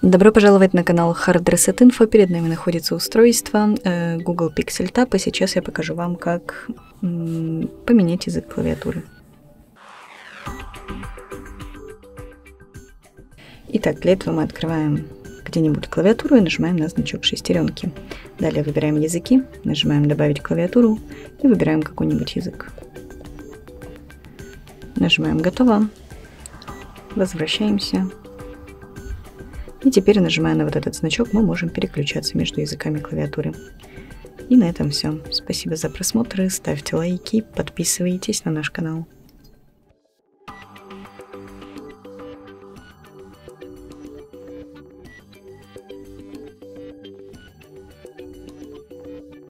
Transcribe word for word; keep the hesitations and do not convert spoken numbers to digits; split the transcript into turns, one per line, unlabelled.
Добро пожаловать на канал Hard Reset Info. Перед нами находится устройство э, Google Pixel Tab, и сейчас я покажу вам, как м, поменять язык клавиатуры. Итак, для этого мы открываем где-нибудь клавиатуру и нажимаем на значок шестеренки. Далее выбираем языки, нажимаем «Добавить клавиатуру» и выбираем какой-нибудь язык. Нажимаем «Готово», возвращаемся. И теперь, нажимая на вот этот значок, мы можем переключаться между языками клавиатуры. И на этом все. Спасибо за просмотр, ставьте лайки, подписывайтесь на наш канал.